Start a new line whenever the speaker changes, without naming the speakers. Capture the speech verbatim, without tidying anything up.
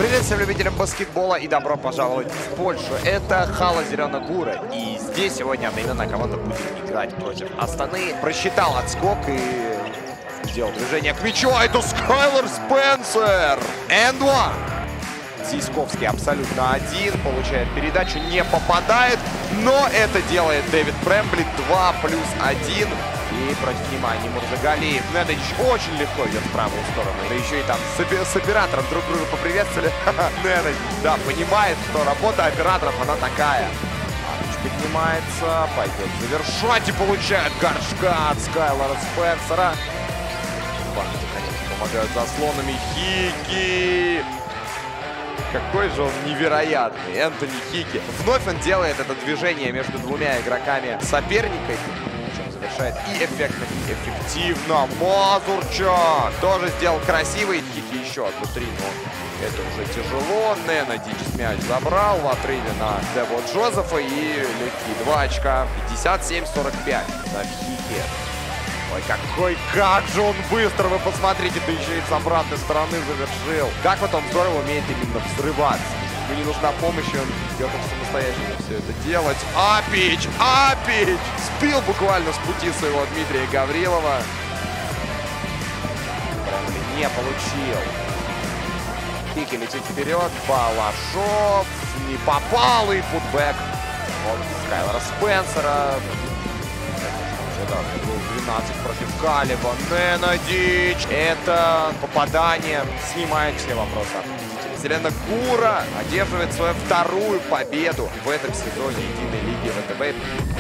Привет всем любителям баскетбола и добро пожаловать в Польшу. Это Хала Зеленогура. И здесь сегодня одноименная команда будет играть против Астаны. Просчитал отскок и сделал движение к мячу. А это Скайлер Спенсер. энд один. Зисковский абсолютно один. Получает передачу, не попадает. Но это делает Дэвид Прэмбли. два плюс один. И против внимания Мурзагалиев. Недович очень легко идет в правую сторону. Да еще и там с, с оператором друг друга поприветствовали. Недович, да, понимает, что работа операторов, она такая. Арыч поднимается, пойдет завершать и получает горшка от Скайлера Спенсера. Банки, конечно, помогают заслонами. Хики! Какой же он невероятный, Энтони Хики. Вновь он делает это движение между двумя игроками соперника. Завершает и эффектно, и эффективно. Мазурчак тоже сделал красивый. Хики еще одну три, но это уже тяжело. Недович мяч забрал в отрыве на Дево Джозефа и легкие два очка. пятьдесят семь сорок пять на Хики. Ой, какой, как же он быстро, вы посмотрите, да еще и с обратной стороны завершил. Как вот он здорово умеет именно взрываться. Ему не нужна помощь, и он готов самостоятельно все это делать. Апич! Апич! Сбил буквально с пути своего Дмитрия Гаврилова. Прям не получил. Хики летит вперед. Балашов не попал, и футбэк от Скайлера Спенсера. Да, был двенадцать против Калева. Недович. Это попадание снимает все вопросы от победителя. Зеленогура одерживает свою вторую победу в этом сезоне единой лиги ВТБ.